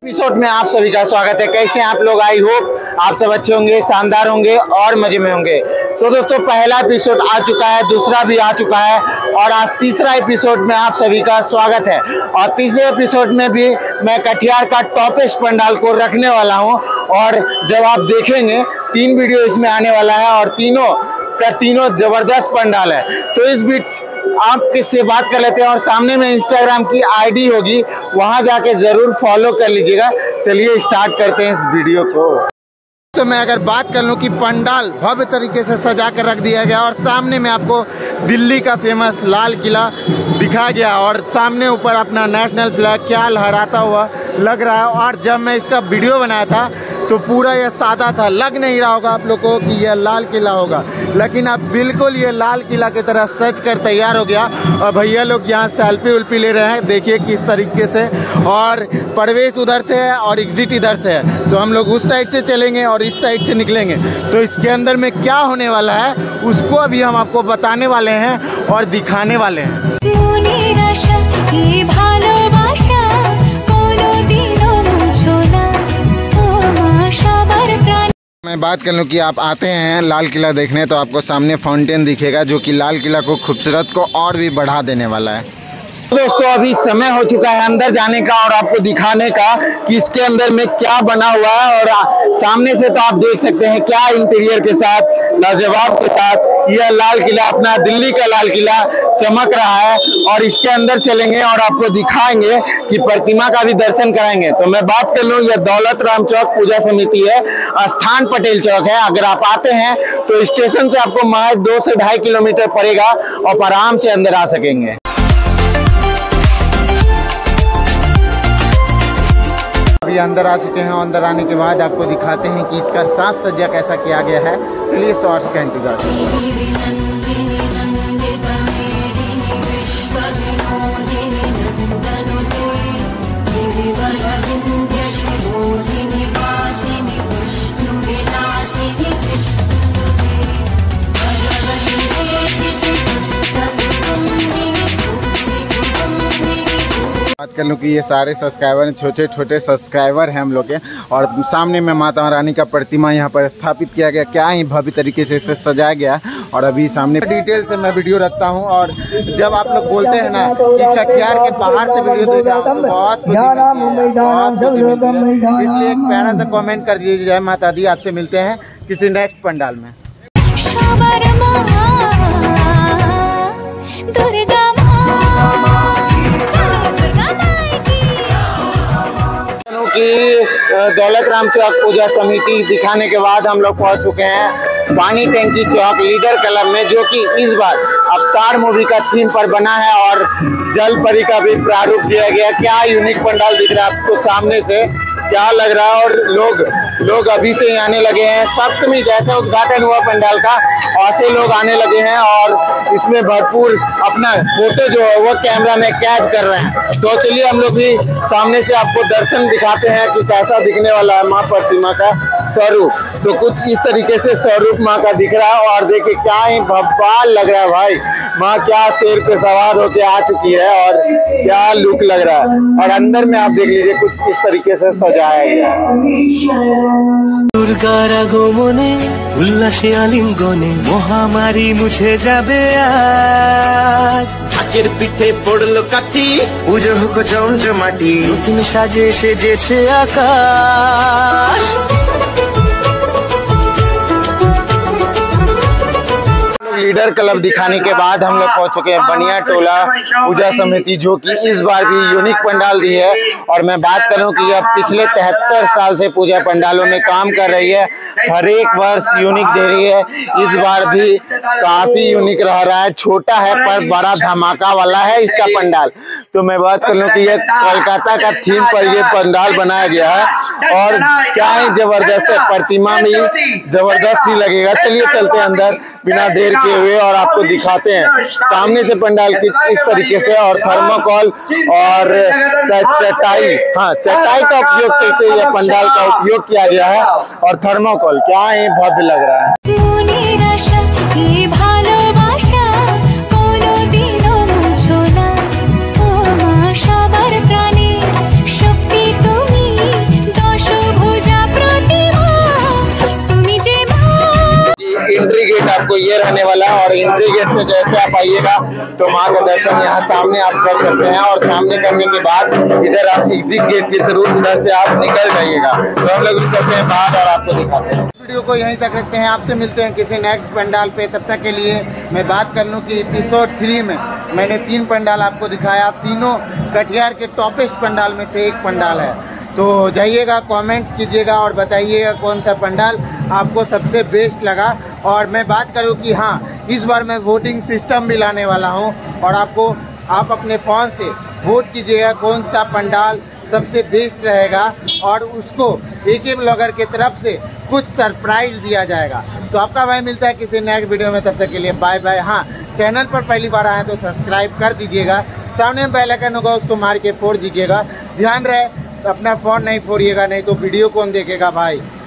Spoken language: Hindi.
एपिसोड में आप सभी का स्वागत है। कैसे हैं आप लोग? आई होप आप सब अच्छे होंगे, शानदार होंगे और मजे में होंगे। तो दोस्तों, पहला एपिसोड आ चुका है, दूसरा भी आ चुका है और आज तीसरा एपिसोड में आप सभी का स्वागत है। और तीसरे एपिसोड में भी मैं कटिहार का टॉपेस्ट पंडाल को रखने वाला हूं और जब आप देखेंगे 3 वीडियो इसमें आने वाला है और तीनों जबरदस्त पंडाल है। तो इस बीच आप किससे बात कर लेते हैं और सामने में इंस्टाग्राम की आईडी होगी, वहां जाके जरूर फॉलो कर लीजिएगा। चलिए स्टार्ट करते हैं इस वीडियो को। तो मैं अगर बात कर लूं कि पंडाल भव्य तरीके से सजा कर रख दिया गया और सामने में आपको दिल्ली का फेमस लाल किला दिखा गया और सामने ऊपर अपना नेशनल फ्लैग क्या लहराता हुआ लग रहा है। और जब मैं इसका वीडियो बनाया था तो पूरा ये सादा था, लग नहीं रहा होगा आप लोगों को कि यह लाल किला होगा, लेकिन अब बिल्कुल ये लाल किला की तरह सज कर तैयार हो गया। और भैया लोग यहाँ सेल्फी उल्फी ले रहे हैं, देखिए किस तरीके से। और प्रवेश उधर से है और एग्जिट इधर से है, तो हम लोग उस साइड से चलेंगे और इस साइड से निकलेंगे। तो इसके अंदर में क्या होने वाला है उसको अभी हम आपको बताने वाले हैं और दिखाने वाले हैं। मैं बात कर लूँ कि आप आते हैं लाल किला देखने तो आपको सामने फाउंटेन दिखेगा, जो कि लाल किला को खूबसूरत को और भी बढ़ा देने वाला है। दोस्तों, अभी समय हो चुका है अंदर जाने का और आपको दिखाने का कि इसके अंदर में क्या बना हुआ है। और सामने से तो आप देख सकते हैं क्या इंटीरियर के साथ, लाजवाब के साथ यह लाल किला, अपना दिल्ली का लाल किला चमक रहा है। और इसके अंदर चलेंगे और आपको दिखाएंगे कि प्रतिमा का भी दर्शन कराएंगे। तो मैं बात कर लूँ, यह दौलत राम चौक पूजा समिति है, स्थान पटेल चौक है। अगर आप आते हैं तो स्टेशन से आपको महज 2 से 2.5 किलोमीटर पड़ेगा और आराम से अंदर आ सकेंगे। अभी अंदर आ चुके हैं। अंदर आने के बाद आपको दिखाते हैं कि इसका साज सज्जा कैसा किया गया है। चलिए शॉर्ट्स का इंतजार करें। बात कर लूँ कि ये सारे सब्सक्राइबर छोटे छोटे सब्सक्राइबर हैं हम लोग के। और सामने में माता रानी का प्रतिमा यहाँ पर स्थापित किया गया, क्या ही भव्य तरीके से इसे सजाया गया। और अभी सामने डिटेल से मैं वीडियो रखता हूँ। और जब आप लोग बोलते हैं ना कि कटिहार के बाहर से वीडियो देख रहा हूँ तो बहुत खुशी मिलती है। इसलिए एक प्यारा सा कॉमेंट कर दीजिए। जय माता दी। आपसे मिलते हैं किसी नेक्स्ट पंडाल में। कि दौलत राम चौक पूजा समिति दिखाने के बाद हम लोग पहुंच चुके हैं पानी टंकी चौक लीडर क्लब में, जो कि इस बार अवतार मूवी का थीम पर बना है और जल परी का भी प्रारूप दिया गया। क्या यूनिक पंडाल दिख रहा है आपको सामने से, क्या लग रहा है। और लोग अभी से ही आने लगे हैं। सप्तमी जैसे उद्घाटन हुआ पंडाल का, ऐसे लोग आने लगे हैं और इसमें भरपूर अपना फोटो जो है वो कैमरा में कैद कर रहे हैं। तो चलिए हम लोग भी सामने से आपको दर्शन दिखाते हैं कि कैसा दिखने वाला है माँ प्रतिमा का स्वरूप। तो कुछ इस तरीके से स्वरूप माँ का दिख रहा है और देखिए क्या ही भव्य लग रहा है भाई। माँ क्या शेर पे सवार होके आ चुकी है और क्या लुक लग रहा है। और अंदर में आप देख लीजिए कुछ इस तरीके से सजाया गया है। दुर्गार আগমনে উল্লাসে আলিঙ্গনে মহামারী মুছে যাবে আজ। ঢাকের পিঠে পড়লো কাঠি, পুজো হোক জমজমাটি, নতুন সাজে সেজেছে আকাশ। लीडर क्लब दिखाने के बाद हम लोग पहुंच चुके हैं बनिया टोला पूजा समिति, जो कि इस बार भी यूनिक पंडाल दी है। और मैं बात करूं कि यह पिछले 73 साल से पूजा पंडालों में काम कर रही है, हर एक वर्ष यूनिक दे रही है। इस बार भी काफी यूनिक रहा है, छोटा है पर बड़ा धमाका वाला है इसका पंडाल। तो मैं बात कर लूं कि यह कोलकाता का थीम पर यह पंडाल बनाया गया है और क्या ही जबरदस्त है, प्रतिमा भी जबरदस्त ही लगेगा। चलिए चलते हैं अंदर बिना देर के हुए और आपको दिखाते हैं सामने से पंडाल इस तरीके से। और थर्मोकॉल और चटाई, हाँ चटाई का उपयोग से यह पंडाल का उपयोग किया गया है। और थर्मोकॉल क्या ही भव्य लग रहा है। ये रहने वाला है। और एंट्री गेट से जैसे आप आइएगा तो माँ का दर्शन यहाँ सामने आप कर सकते हैं, और सामने करने के बाद इधर आप एग्जिट गेट के थ्रू इधर से आप निकल जाइएगा। तो हम लोग भी चलते हैं बाहर और आपको दिखाते हैं। वीडियो को यहीं तक रखते हैं, आपसे मिलते हैं किसी नेक्स्ट पंडाल पे। तब तक के लिए मैं बात कर लूँ कि एपिसोड 3 में मैंने 3 पंडाल आपको दिखाया, तीनों कटिहार के टॉपेस्ट पंडाल में से एक पंडाल है। तो जाइएगा, कमेंट कीजिएगा और बताइएगा कौन सा पंडाल आपको सबसे बेस्ट लगा। और मैं बात करूं कि हाँ, इस बार मैं वोटिंग सिस्टम भी लाने वाला हूं, और आप अपने फ़ोन से वोट कीजिएगा कौन सा पंडाल सबसे बेस्ट रहेगा, और उसको AK ब्लॉगर की तरफ से कुछ सरप्राइज दिया जाएगा। तो आपका भाई मिलता है किसी नेक्स्ट वीडियो में, तब तक के लिए बाय बाय। हाँ, चैनल पर पहली बार आए तो सब्सक्राइब कर दीजिएगा, सामने में बेल आइकन होगा उसको मार के फोड़ दीजिएगा। ध्यान रहे अपना फ़ोन नहीं फोड़िएगा, नहीं तो वीडियो कौन देखेगा भाई।